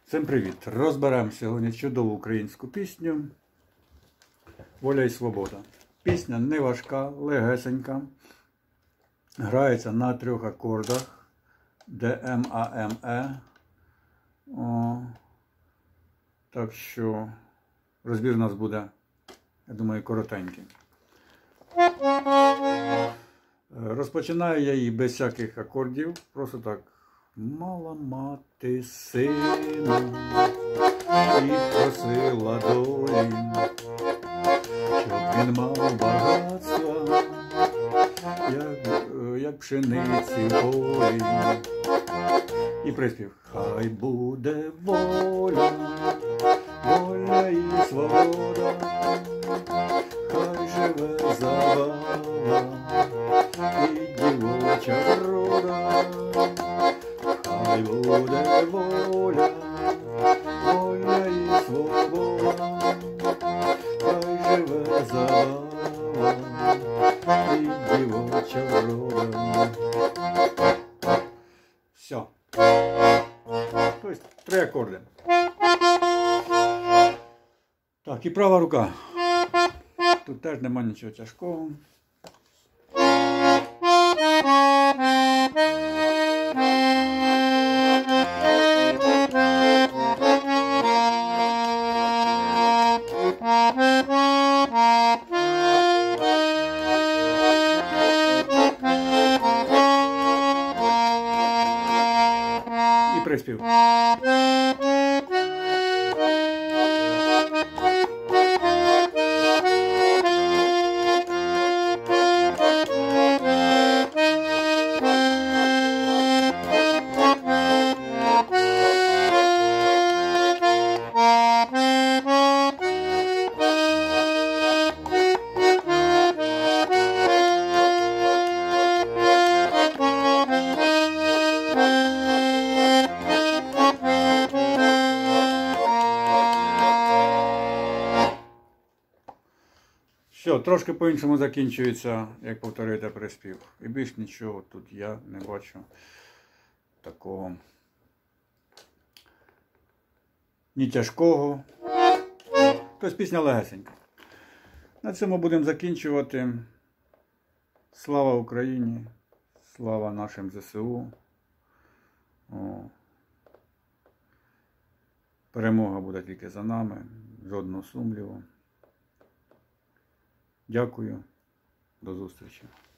Всім привіт! Розберемо сьогодні чудову українську пісню «Воля і свобода». Пісня не важка, легесенька. Грається на 3 акордах ДМ, АМ, Е. Так що розбір у нас буде, я думаю, коротенький. Розпочинаю я її без всяких акордів, просто так. Мала мати сина і просила долі, щоб він мав багатства, як пшениці в полі. І приспів. Хай буде воля, воля і свобода, хай живе забава і дівоча врода. Хай буде воля, воля і свобода, хай живе забава і дівоча врода. Все. Тобто 3 акорди. Так, і права рука. Тут теж нема нічого тяжкого. І приспів. Все, трошки по-іншому закінчується, як повторюєте приспів. І більш нічого тут я не бачу такого ні тяжкого. Тобто пісня легесенька. На цьому будемо закінчувати. Слава Україні! Слава нашим ЗСУ! Перемога буде тільки за нами, жодного сумніву. Дякую, до зустрічі.